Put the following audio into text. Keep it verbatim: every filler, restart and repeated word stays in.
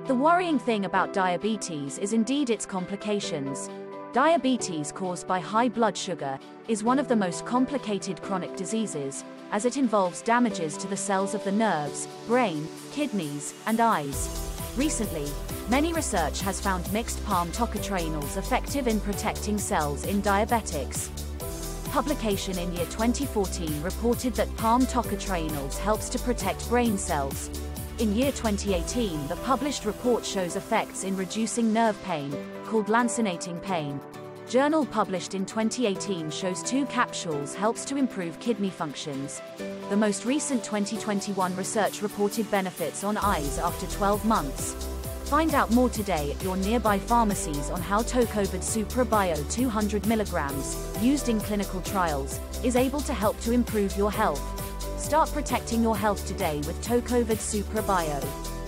The worrying thing about diabetes is indeed its complications. Diabetes caused by high blood sugar is one of the most complicated chronic diseases, as it involves damages to the cells of the nerves, brain, kidneys, and eyes. Recently, many research has found mixed Palm Tocotrienols effective in protecting cells in diabetics. Publication in year twenty fourteen reported that Palm Tocotrienols helps to protect brain cells. In year twenty eighteen, the published report shows effects in reducing nerve pain, called lancinating pain. Journal published in twenty eighteen shows two capsules helps to improve kidney functions. The most recent twenty twenty-one research reported benefits on eyes after twelve months. Find out more today at your nearby pharmacies on how Tocovid Suprabio two hundred milligrams, used in clinical trials, is able to help to improve your health. Start protecting your health today with Tocovid Suprabio.